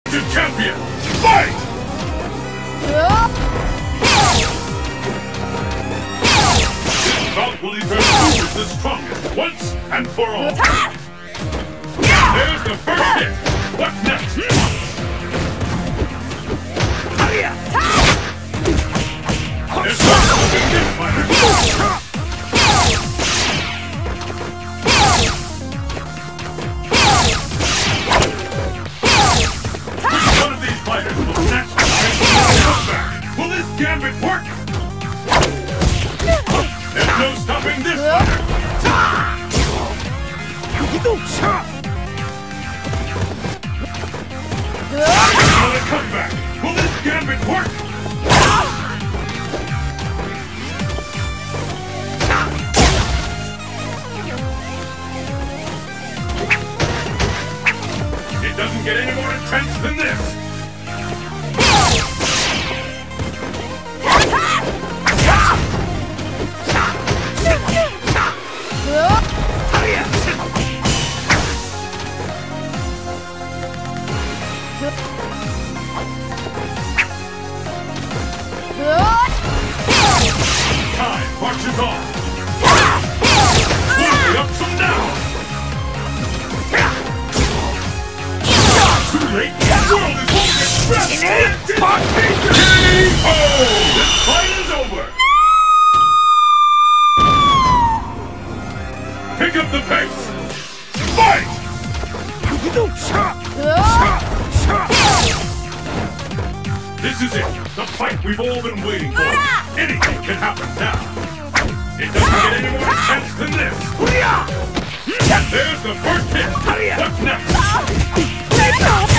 To champion! Fight! This bout will determine who is the strongest once and for all. There's the first hit. What's next? There's no this fighter. Will this gambit work? There's no stopping this fighter! Another comeback! Will this gambit work? It doesn't get any more intense than this! Time marches on. Fully up from now. Too late. The world is holding its breath. Oh, this fight is over. Pick up the pace. Fight! This is it. The fight we've all been waiting for. Anything can happen now. It doesn't get any more intense than this. There's the first hit. What's next?